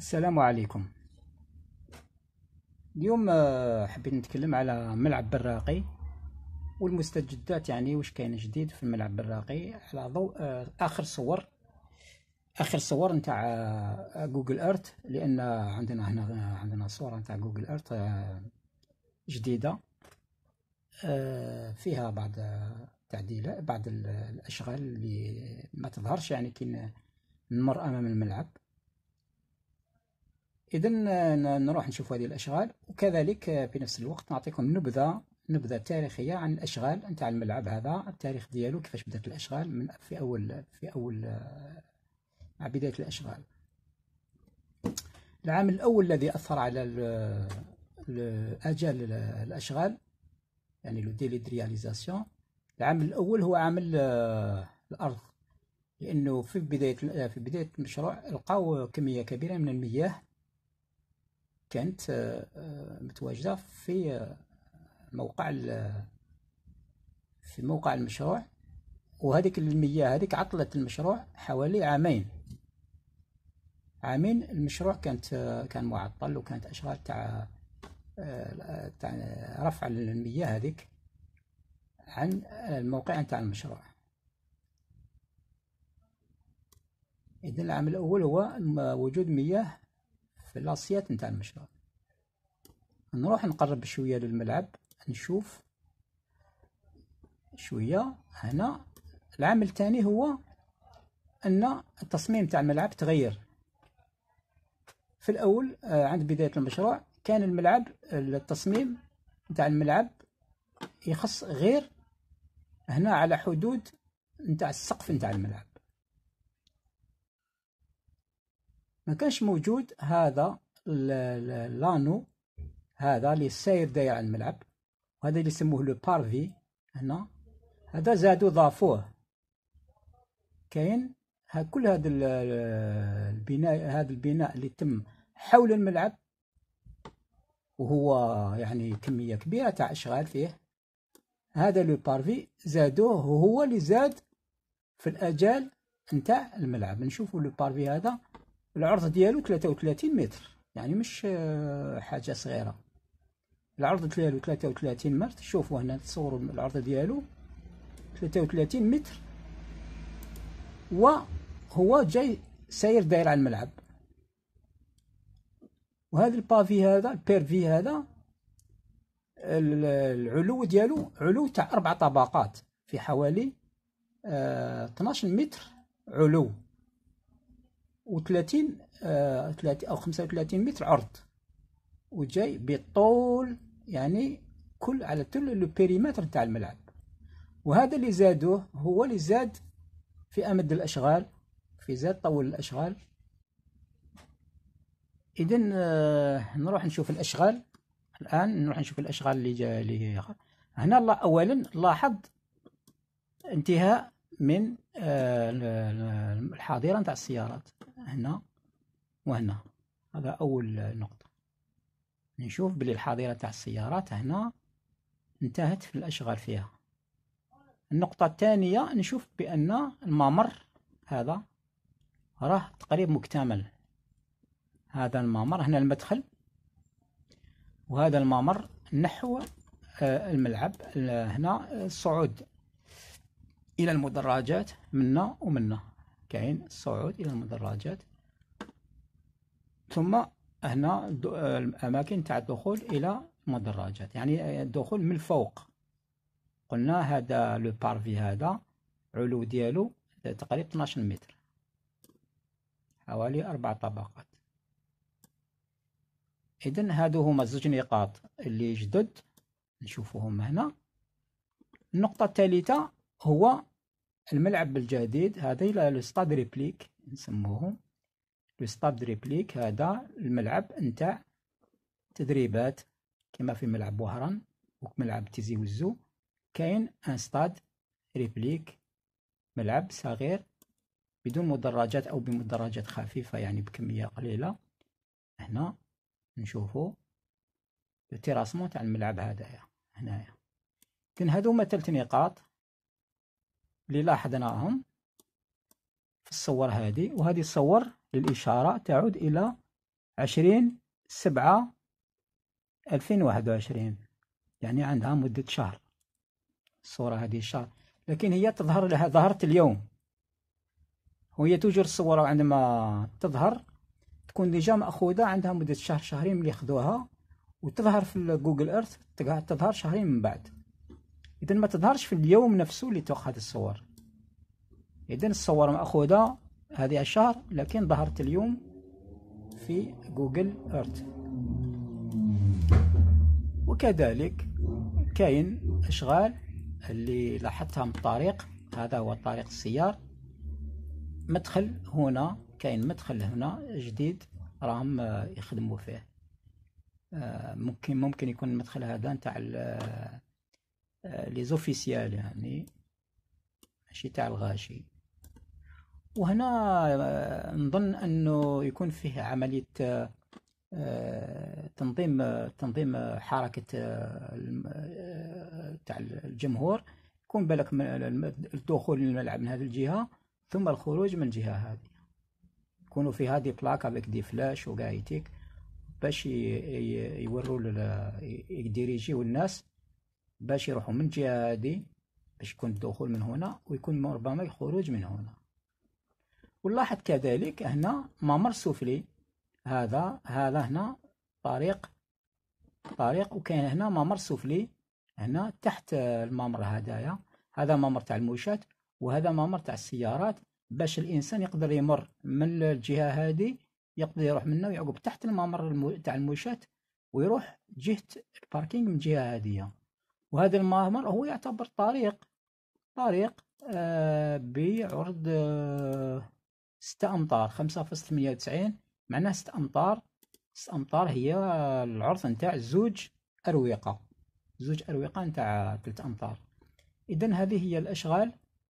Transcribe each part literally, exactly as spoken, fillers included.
السلام عليكم. اليوم آه، حبيت نتكلم على ملعب براقي والمستجدات، يعني واش كاين جديد في الملعب براقي على ضوء آه، اخر صور اخر صور نتاع آه، جوجل ايرث، لان عندنا هنا عندنا صورة نتاع جوجل ايرث آه، جديدة آه، فيها بعض التعديلات، بعض ال- الاشغال اللي ما تظهرش يعني كي نمر امام الملعب. إذا نروح نشوف هذه الأشغال، وكذلك في نفس الوقت نعطيكم نبذة نبذة تاريخية عن الأشغال نتاع الملعب هذا، التاريخ ديالو كيفاش بدات الأشغال من في أول في أول مع بداية الأشغال. العام الأول الذي أثر على ال- ال- آجال الأشغال، يعني لو ديلي دو رياليزاسيون، العام الأول هو عام ال- الأرض، لأنه في بداية في بداية المشروع لقاو كمية كبيرة من المياه كانت آه، آه، متواجدة في آه، موقع في موقع المشروع، وهذيك المياه هذيك عطلت المشروع حوالي عامين. عامين المشروع كانت آه، كان معطل، وكانت أشغال تاع آه، تاع رفع المياه هذيك عن الموقع نتاع المشروع. إذن العام الأول هو وجود مياه في اللاصيات نتاع المشروع. نروح نقرب شوية للملعب نشوف شوية هنا. العام الثاني هو أن التصميم تاع الملعب تغير. في الأول آه، عند بداية المشروع كان الملعب التصميم نتاع الملعب يخص غير هنا على حدود نتاع السقف نتاع الملعب، ما كانش موجود هذا لانو هذا اللي ساير داير على الملعب، وهذا اللي يسموه لو بارفي. هنا هذا زادوا ضافوه، كاين كل هذا البناء هذا البناء اللي تم حول الملعب، وهو يعني كمية كبيرة تاع أشغال فيه. هذا لو بارفي زادوه، وهو اللي زاد في الأجال نتاع الملعب. نشوفوا لو بارفي هذا العرض ديالو ثلاثة وثلاثين متر، يعني مش آه، حاجة صغيرة. العرض ديالو ثلاثة وثلاثين متر، شوفوا هنا تصوروا العرض ديالو ثلاثة وثلاثين متر، وهو جاي ساير داير على الملعب. وهذا البافي هذا البيرفي هذا العلو ديالو علو تاع أربع طبقات، في حوالي آه اثناش متر علو، و30 آه ثلاثين أو خمسة وثلاثين متر عرض، وجاي بالطول يعني كل على كل البيريمتر تاع الملعب. وهذا اللي زادوه هو اللي زاد في أمد الأشغال، في زاد طول الأشغال. إذن آه نروح نشوف الأشغال الآن. نروح نشوف الأشغال اللي جا اللي هنا. الله أولا لاحظ انتهاء من آه الحاضرة نتاع السيارات هنا وهنا. هذا أول نقطة، نشوف بلي الحاضرة تاع السيارات هنا انتهت في الأشغال فيها. النقطة الثانية نشوف بأن الممر هذا راه تقريبا مكتمل. هذا الممر هنا المدخل، وهذا الممر نحو الملعب. هنا الصعود إلى المدرجات منا ومنا، كاين الصعود إلى المدرجات، ثم هنا الأماكن تاع الدخول إلى المدرجات، يعني الدخول من الفوق. قلنا هذا لو بارفي هذا علو ديالو تقريبا اثناش متر، حوالي أربع طبقات. إذن هادو هما زوج نقاط اللي جدد نشوفوهم هنا. النقطة الثالثة هو الملعب الجديد، هذا لو ستاد ريبليك نسموه. لو ستاد ريبليك هذا الملعب نتاع تدريبات كما في ملعب وهران وملعب تيزي وزو. كاين ان ستاد ريبليك، ملعب صغير بدون مدرجات او بمدرجات خفيفة، يعني بكمية قليلة. هنا نشوفوا التيراسمون تاع الملعب هذايا هنايا. كان هادو هما ثلاث نقاط اللي لاحظناهم في الصور هذه. وهذه الصور للإشارة تعود إلى عشرين سبعة ألفين وواحد وعشرين، يعني عندها مدة شهر الصورة هذه الشهر، لكن هي تظهر لها ظهرت اليوم، وهي توجر الصورة عندما تظهر تكون ديجا مأخوذة عندها مدة شهر شهرين ملي خذوها، وتظهر في جوجل ايرث تظهر شهرين من بعد. إذا ما تظهرش في اليوم نفسه اللي تأخذ الصور. إذا الصور مأخوذة هذه الشهر لكن ظهرت اليوم في جوجل ايرث. وكذلك كاين أشغال اللي لاحظتها من الطريق، هذا هو طريق السيار. مدخل هنا، كاين مدخل هنا جديد راهم يخدموا فيه. ممكن ممكن يكون المدخل هذا نتاع لي زوفيسيال، يعني ماشي تاع الغاشي. وهنا نظن انه يكون فيه عملية تنظيم تنظيم حركة تاع الجمهور. يكون بالك الدخول للملعب من هذه الجهة ثم الخروج من الجهة هذه، يكونوا في هذه بلاك افيك دي فلاش وقايتيك باش يوروا يديريجيو الناس باش يروحوا من الجهة هذه، باش يكون الدخول من هنا ويكون ربما الخروج من هنا. ونلاحظ كذلك هنا ممر سفلي، هذا هذا هنا طريق طريق وكاين هنا ممر سفلي هنا تحت الممر هدايا. هذا ممر تاع الموشات وهذا ممر تاع السيارات، باش الانسان يقدر يمر من الجهه هذه، يقدر يروح منه ويعقب تحت الممر المو... تاع الموشات ويروح جهه الباركينغ من الجهه هذه. وهذا الممر هو يعتبر طريق طريق آه بعرض آه ستة أمتار، خمسة فاصلة ثمانية وتسعين، معناه ستة أمتار. ستة أمتار هي العرض نتاع زوج أروقة، زوج أروقة نتاع ثلاثة أمتار. إذن هذه هي الأشغال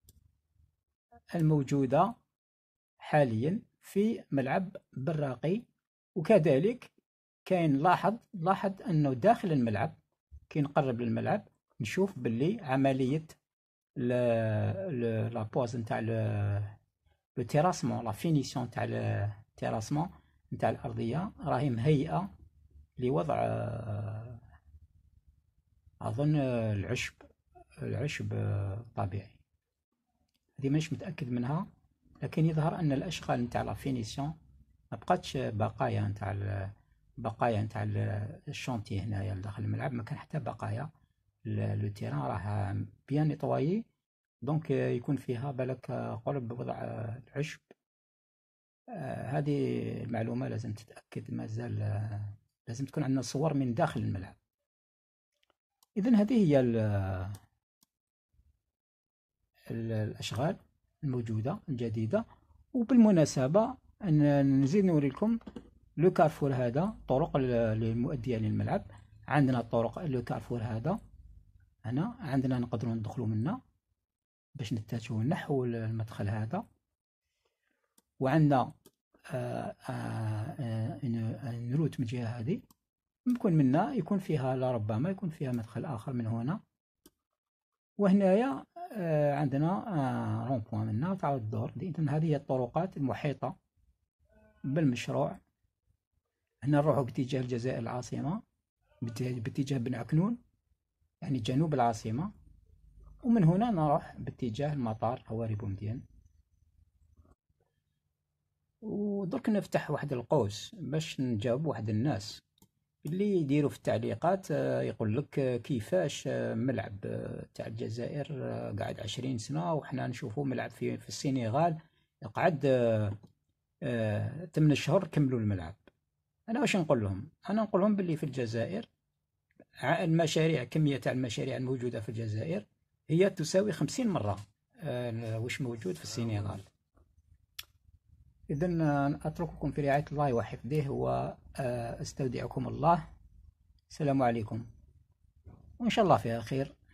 الموجودة حاليا في ملعب براقي. وكذلك كاين لاحظ لاحظ أنه داخل الملعب كي نقرب للملعب نشوف باللي عملية لا بوز نتاع لو تيراسمون، لا فينيسيون تاع التيراسمون نتاع الأرضية راهي مهيئة لوضع أظن العشب العشب الطبيعي. هذه مانيش متأكد منها، لكن يظهر أن الأشغال نتاع لا فينيسيون ما بقاتش بقايا نتاع بقايا نتاع الشونتي هنايا داخل الملعب، ما كان حتى بقايا. لو تيران راه بيان نيطوايي، دونك يكون فيها بالك قرب بوضع العشب. آه هذه المعلومة لازم تتأكد، مازال آه لازم تكون عندنا صور من داخل الملعب. إذن هذه هي ال ال الأشغال الموجودة الجديدة. وبالمناسبة أن نزيد نوري لكم لو كارفور هذا، طرق المؤدية للملعب. عندنا الطرق لو كارفور هذا هنا عندنا نقدروا ندخلوا منه باش نتجهوا نحو المدخل هذا. وعندنا آآ آآ نروت من الجهة هذه، يكون منا يكون فيها لربما يكون فيها مدخل آخر من هنا. وهنايا عندنا رون بوان منا تعاود الدور. إذن هذه هي الطرقات المحيطة بالمشروع. هنا نروحوا باتجاه الجزائر العاصمة، باتجاه بن عكنون يعني جنوب العاصمة، ومن هنا نروح باتجاه المطار هواري بومدين. ودرك نفتح واحد القوس باش نجاوب واحد الناس اللي يديروا في التعليقات يقول لك كيفاش ملعب تاع الجزائر قاعد عشرين سنة وحنا نشوفوا ملعب في في السنغال قعد ثمانية شهور كملوا الملعب. انا واش نقول لهم؟ انا نقول لهم باللي في الجزائر المشاريع، كمية تاع المشاريع الموجودة في الجزائر هي تساوي خمسين مرة واش موجود في السنغال. إذن أترككم في رعاية الله وحفظه، وأستودعكم الله. السلام عليكم، وإن شاء الله فيها خير.